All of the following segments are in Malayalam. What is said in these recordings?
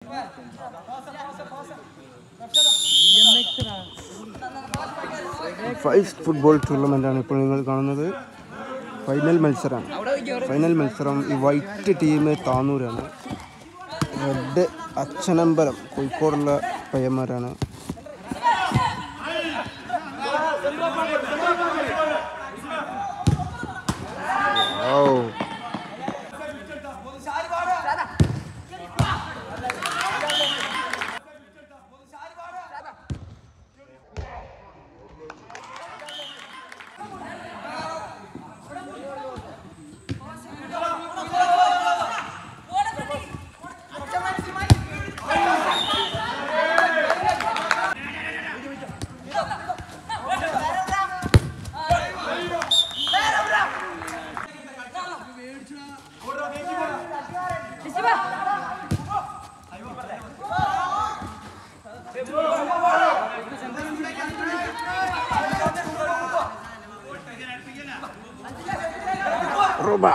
ഫൈസ് ഫുട്ബോൾ ടൂർണമെൻ്റാണ് ഇപ്പോൾ നിങ്ങൾ കാണുന്നത്. ഫൈനൽ മത്സരം ഈ വൈറ്റ് ടീം താന്നൂരാണ്, റെഡ് അച്ഛനമ്പലം കോഴിക്കോടുള്ള പയ്യന്മാരാണ്. Roba.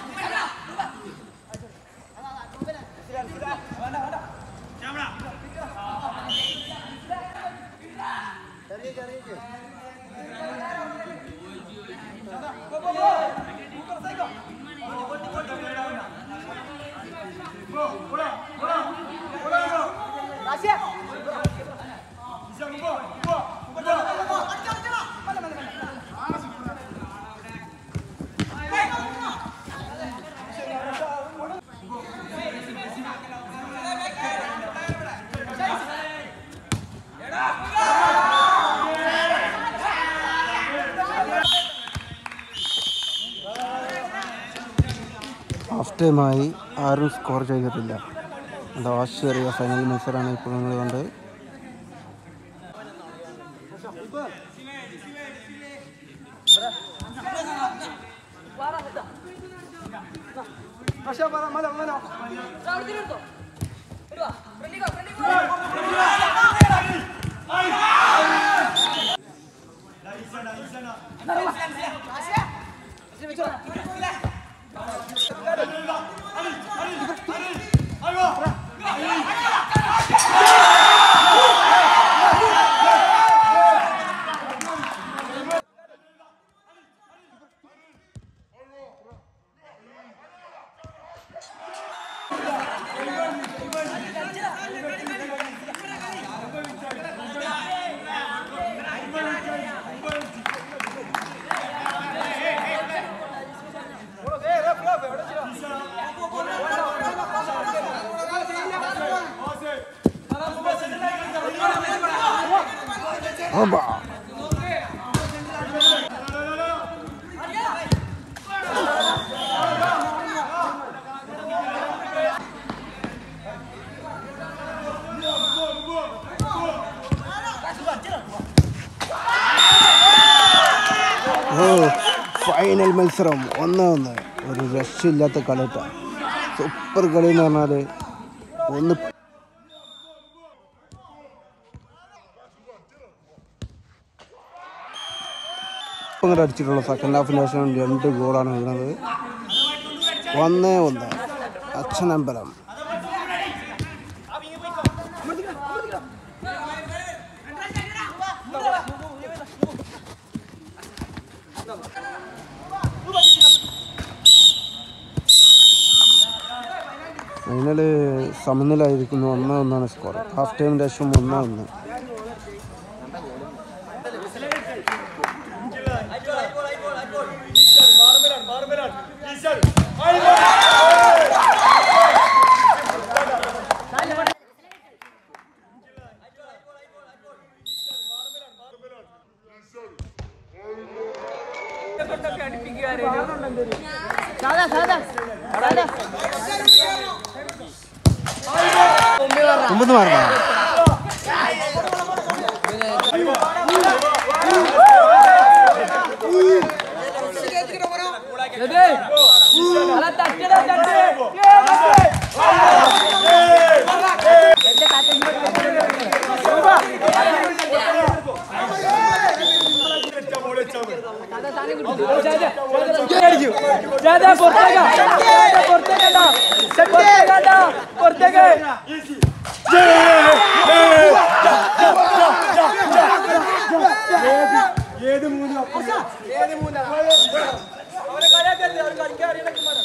ഹാഫ് ടൈമായി ആരും സ്കോർ ചെയ്തിട്ടില്ല. അത് വാശിയേറിയ ഫൈനൽ മത്സരമാണ് ഇപ്പോൾ നിങ്ങൾ കണ്ടത്. ഫൈനൽ മത്സരം 1-1, ഒരു രക്ഷയില്ലാത്ത കളിട്ട സൂപ്പർ കളി എന്ന് പറഞ്ഞാൽ ഒന്ന് ഇപ്പം അടിച്ചിട്ടുള്ള സെക്കൻഡ് ഹാഫിന് ശേഷം 2 ഗോളാണ് വീണത്. 1-1 അച്ഛനമ്പലം. ഫൈനല് സമനിലായിരിക്കുന്നു. 1-1 സ്കോർ. ഹാഫ് ടൈമിന് ശേഷം 1-1. മുമ്പ് മാറണം. അവരെ കളിയാക്കരുത്, അവർ കളിക്കാൻ അറിയണ